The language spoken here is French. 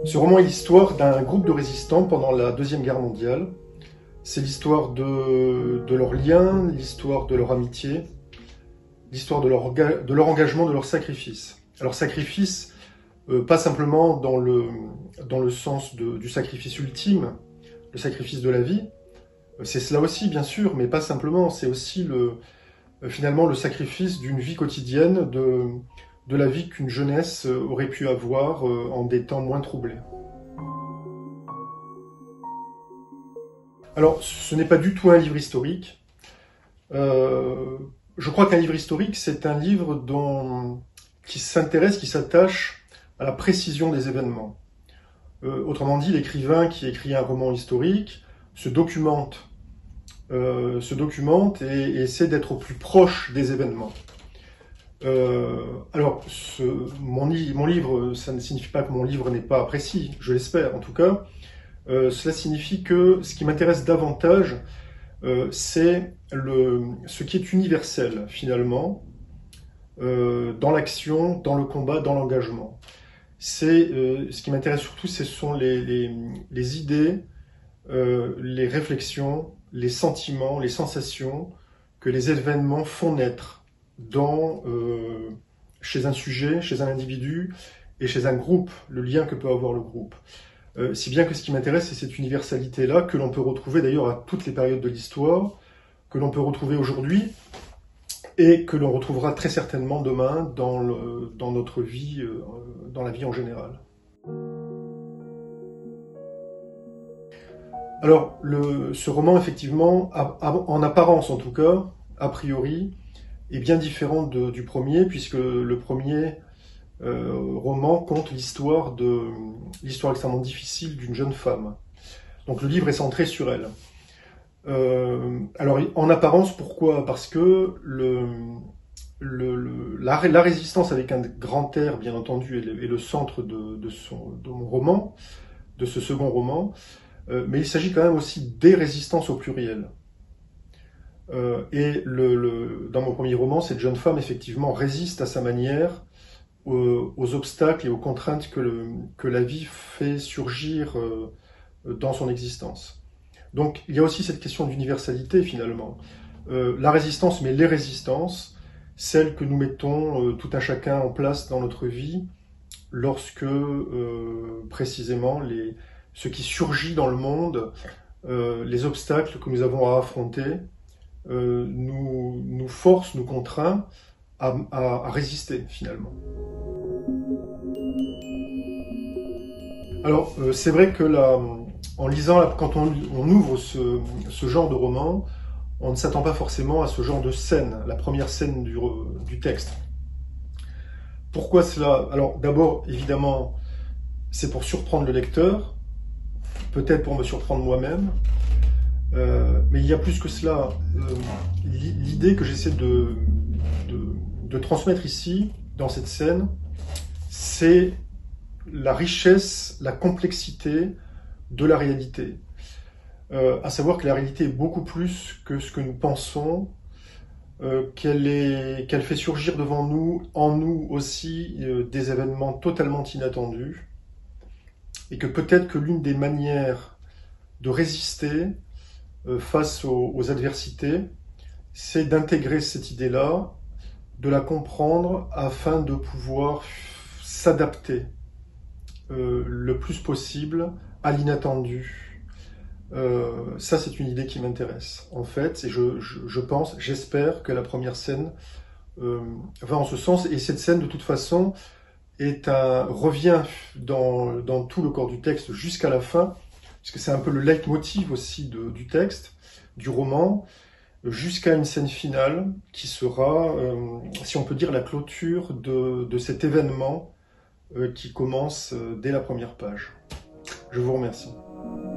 Ce roman est l'histoire d'un groupe de résistants pendant la Deuxième Guerre mondiale. C'est l'histoire de leurs liens, l'histoire de leur amitié, l'histoire de leur engagement, de leur sacrifice. Alors sacrifice, pas simplement dans le sens du sacrifice ultime, le sacrifice de la vie, c'est cela aussi bien sûr, mais pas simplement, c'est aussi finalement le sacrifice d'une vie quotidienne, de la vie qu'une jeunesse aurait pu avoir en des temps moins troublés. Alors, ce n'est pas du tout un livre historique. Je crois qu'un livre historique, c'est un livre qui s'intéresse, qui s'attache à la précision des événements. Autrement dit, l'écrivain qui écrit un roman historique se documente et essaie d'être au plus proche des événements. Alors, mon livre, ça ne signifie pas que mon livre n'est pas précis, je l'espère en tout cas. Cela signifie que ce qui m'intéresse davantage, c'est ce qui est universel finalement, dans l'action, dans le combat, dans l'engagement. Ce qui m'intéresse surtout, ce sont les idées, les réflexions, les sentiments, les sensations que les événements font naître chez un sujet, chez un individu et chez un groupe, le lien que peut avoir le groupe. Si bien que ce qui m'intéresse, c'est cette universalité-là, que l'on peut retrouver d'ailleurs à toutes les périodes de l'histoire, que l'on peut retrouver aujourd'hui, et que l'on retrouvera très certainement demain dans notre vie, dans la vie en général. Alors, ce roman, effectivement, en apparence en tout cas, a priori, est bien différent du premier, puisque le premier roman conte l'histoire extrêmement difficile d'une jeune femme. Donc le livre est centré sur elle. Alors en apparence, pourquoi? Parce que la résistance avec un grand R, bien entendu, est le centre de mon roman, de ce second roman, mais il s'agit quand même aussi des résistances au pluriel. Dans mon premier roman, cette jeune femme, effectivement, résiste à sa manière aux obstacles et aux contraintes que la vie fait surgir dans son existence. Donc il y a aussi cette question d'universalité finalement. La résistance, mais les résistances, celles que nous mettons tout un chacun en place dans notre vie lorsque précisément ce qui surgit dans le monde, les obstacles que nous avons à affronter, nous forcent, nous contraint à résister finalement. Alors c'est vrai que en lisant, quand on ouvre ce genre de roman, on ne s'attend pas forcément à ce genre de scène, la première scène du texte. Pourquoi cela? Alors d'abord, évidemment, c'est pour surprendre le lecteur, peut-être pour me surprendre moi-même, mais il y a plus que cela. L'idée que j'essaie de transmettre ici, dans cette scène, c'est la richesse, la complexité de la réalité. À savoir que la réalité est beaucoup plus que ce que nous pensons, qu'elle fait surgir devant nous, en nous aussi, des événements totalement inattendus, et que peut-être que l'une des manières de résister face aux adversités, c'est d'intégrer cette idée-là, de la comprendre afin de pouvoir s'adapter le plus possible à l'inattendu. Ça, c'est une idée qui m'intéresse, en fait, et je pense, j'espère que la première scène va en ce sens, et cette scène, de toute façon, revient dans tout le corps du texte jusqu'à la fin, parce que c'est un peu le leitmotiv aussi du texte, du roman, jusqu'à une scène finale qui sera, si on peut dire, la clôture de cet événement qui commence dès la première page. Je vous remercie.